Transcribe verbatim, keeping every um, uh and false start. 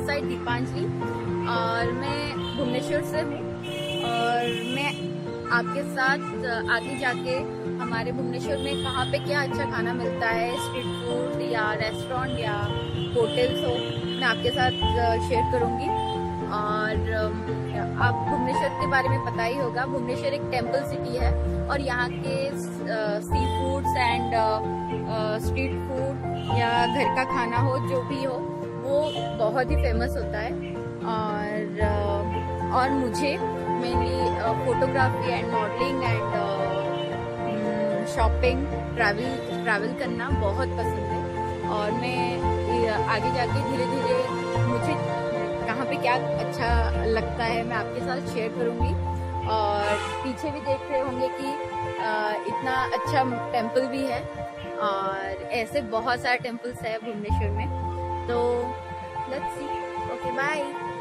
This side Deepanjali और मैं भुवनेश्वर से हूँ और मैं आपके साथ आगे जाके हमारे भुवनेश्वर में कहाँ पे क्या अच्छा खाना मिलता है, स्ट्रीट फूड या रेस्टोरेंट या होटल्स हो, मैं आपके साथ शेयर करूँगी। और आप भुवनेश्वर के बारे में पता ही होगा, भुवनेश्वर एक टेम्पल सिटी है और यहाँ के sea foods and street food या घर का खाना हो जो भी हो वो बहुत ही फेमस होता है। और और मुझे mainly photography and modelling and shopping travel travel करना बहुत पसंद है और मैं आगे जाके धीरे धीरे मुझे कहाँ पे क्या अच्छा लगता है मैं आपके साथ शेयर करूँगी। और पीछे भी देख रहे होंगे कि इतना अच्छा टेम्पल भी है और ऐसे बहुत सारे टेम्पल्स है भुवनेश्वर में। तो लेट्स सी, ओके बाय।